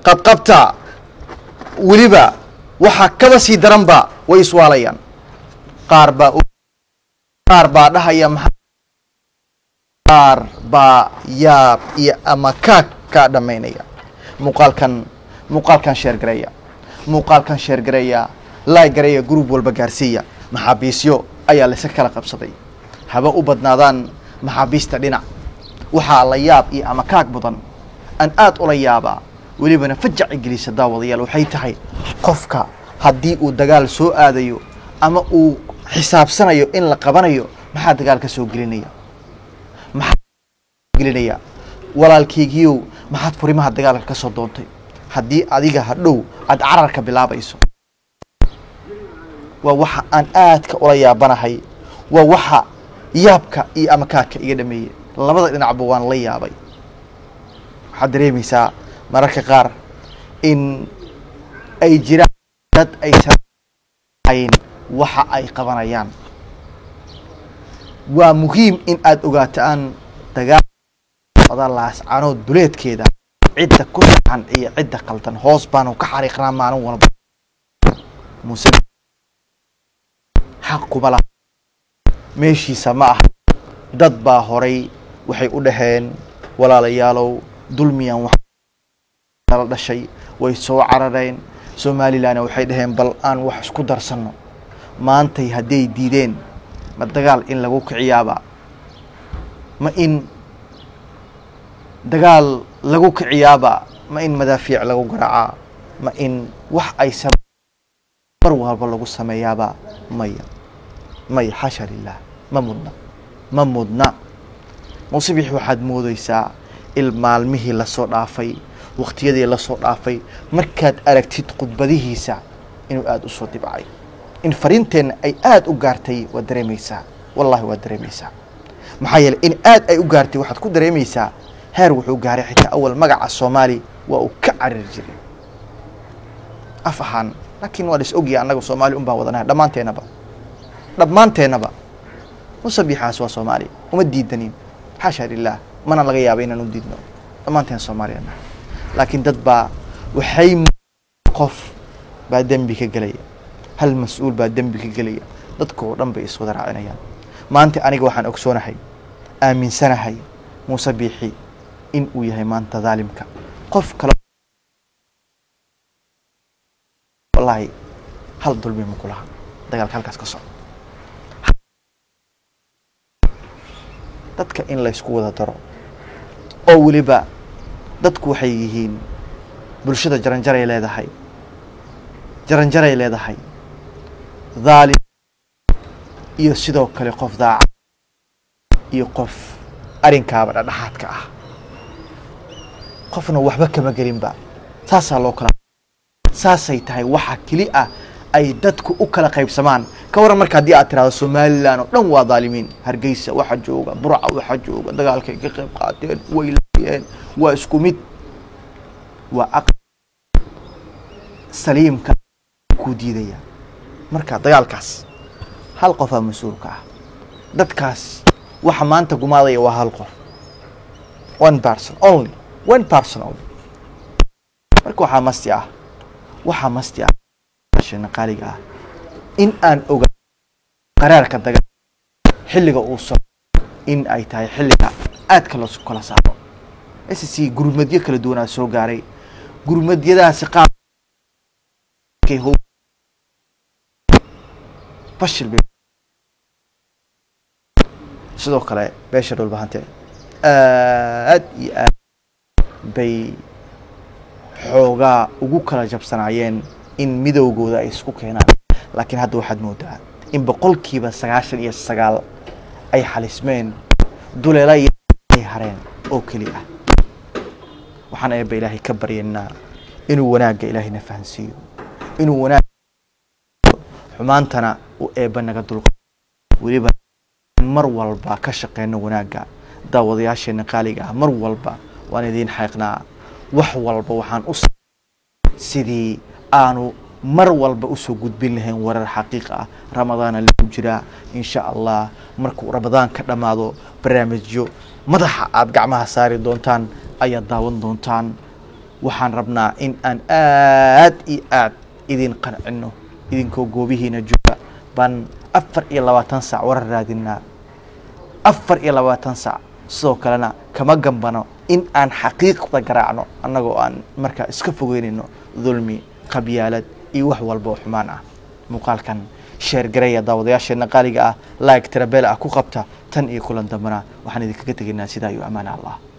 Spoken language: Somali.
qabta waliba waxa kaba sii daranba way iswaalayaan qaar baa dhahaya qaar baa yaab iyo ama ka dhamaynaya muuqaalkan share gareeya like gareeya group walba gaarsiiya maxaabiisyo ayaa la kala qabsaday haba u badnaadaan maxaabiista dhinac waxa la yaab iyo ama kaag mudan an aad ula yaaba walibana fajac ingiriis daawadayaal waxay tahay qofka haddii uu dagaal soo aadayo ama uu xisaabsanayo in la qabanayo maxaa dagaal ka soo gelinaya walaalkaygiiyo maxaad furimaha dagaalka ka soo doontay haddii adiga hadhow aad cararka bilaabayso waa waxa aan aadka ula yaabanahay waa waxa yaabka iyo ama kaaka iga dhameeyay labada dhinacba waan la yaabay waxaad dareemaysaa mararka qaar in ay jiraan dad ay sameeyeen waxa ay qabanayaan waa muhiim in aad ogaataan dagaal laas canood duleedkeeda cidda ku saxan iyo cidda qaldan hoos baan ka xariiqnaa maalin walba muuse xaq kuma laha meeshiisa ma aha dad baa horay waxay u dhaheen walaalayaalow dulmiyan wax la dhashay way soo carareen Somaliland waxay dhaheen bal aan wax isku darsano maantay haday diideen ma dagaal in lagu kiciyaaba ma in dagaal lagu kiciyaaba ma in madaafiic lagu garaaca ma in wax ay mar walba lagu sameeyaaba maya xasha lillah ma mudna musibix waxaad moodaysaa maalmihii la soo dhaafay waqtiyadii la soo dhaafay markaad aragtid khudbadihiisa inuu aad u soo dibcay in fariinteena ay aad u gaartay waa dareemaysaa wallahi waa dareemaysaa maxaa yeelay in aad ay u gaartay waxaad ku dareemaysaa heer wuxuu gaaray xitaa awal magaca Soomaali waa uu ka carir jiray afahan laakiin waa is ogiya anaga Soomaali baa wadanahay dhammaanteenaba musabixaas waa Soomaali uma diidanin xasha lillah mana laga yaabo inaan u diidno dhammaanteen Soomaaliyeed laakiin dad baa waxay qof baa dambi ka galaya hal mas'uul baa dambi ka galaya dadkoo dhan bay iswada raacinayaan maanta aniga waxaan ogsoonahay aaminsanahay musabixi in uu yahay maanta zaalimka qof kale wallahi hal dulmi ma kulaha dagaalka halkaas ka socdo dadka in la isku wada daro oo waliba dadku waxay yihiin bulshada jaranjaray leedahay zaalim iyo sidoo kale qof daacad iyo qof arinkaaba dhexaadka ah qofna waxba kama galinba saasay tahay waxa kali ah ay dadku u kala qaybsamaan ka waran marka hadii aad tiraahdo Somaliland oo dhan waa zaalimiin Hargeysa waxa jooga Burca waxa jooga dagaalka ka qayb qaateen way leeyeen waa isku mid waa saliimka ku diidaya marka dagaalkaas hal qof ah mas'uulka ah dadkaas waxa maanta gumaadaya waa hal qof one person only marka waxa masti ah shana qaaliga ah in aan oga qaraarka dagaal xilliga uu soo in ay tahay xilliga aad kala saaro SSC gurmadyo kala duwan soo gaaray gurmadyadaas qaab fashil sidoo kale beesha dhulbahante aad iyo aad bay xoogaa ugu kala jabsanayeen in midowgooda ay isku keenaan laakiin hadda waxaad moodaa in boqolkiiba 99 ay xalismeen duleelay ay hareen oo kali ah waxaan ay Ilaahay ka baryeynaa inuu wanaaga Ilaahayna fahansiiyo inuu wanaag xumaantana uu eebanaga dulqaado waliba mar walba ka shaqeeyno wanaaga daawadayaasheena qaaliga ah mar walba waan idin xaqnaa wax walba waxaan u sidii aanu mar walba u soo gudbin lahayn warar xaqiiq ah Ramadaan lagu jira insha Allah markuu Ramadaan ka dhamaado barnaamijyo madaxa aad gacmaha saari doontaan ayaa daawan doontaan waxaan rabnaa in aan aad iyo aad idin qancino idinkoo goobihiina jooga baan 24 saac warar raadinaa 24 saac sidoo kalena kama gambano in aan xaqiiqda garaacno annagoo aan markaa iska fogeynayno dulmi qabyaalad iyo wax walba oo xumaan ah muuqaalkan sheer gareeya daawadayaasheena qaaliga ah like tirabeel ah ku qabta tan iyo kulan dambana waxaan idinkaga tegaynaa sidaa iyo amaana allah